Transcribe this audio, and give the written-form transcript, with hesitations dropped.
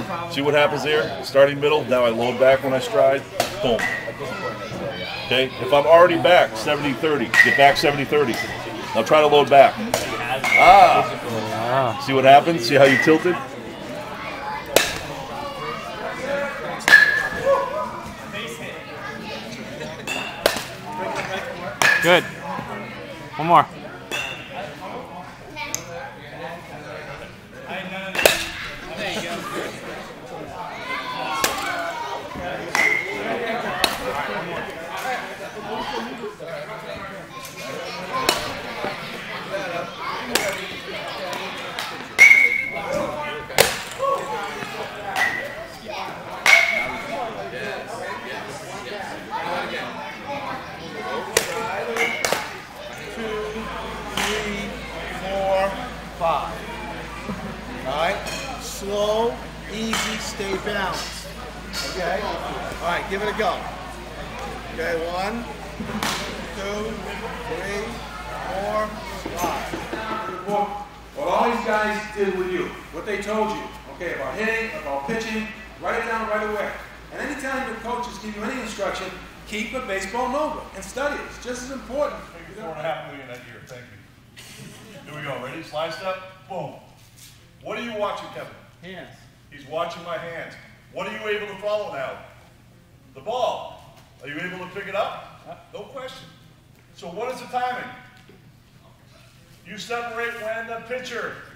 See what happens there? Starting middle, now I load back when I stride, boom. Okay, if I'm already back 70-30, get back 70-30. Now try to load back. Ah! See what happens? See how you tilted? Good. One more. There you go. Slow, easy, stay balanced. Okay? All right, give it a go. Okay, 1, 2, 3, 4, 5. What all these guys did with you, what they told you, okay, about hitting, about pitching, write it down right away. And anytime your coaches give you any instruction, keep a baseball notebook and study it. It's just as important. $4.5 million that year, thank you. Here we go, ready? Slide step, boom. What are you watching, Kevin? Hands. He's watching my hands. What are you able to follow now? The ball. Are you able to pick it up? No question. So what is the timing? You separate when the pitcher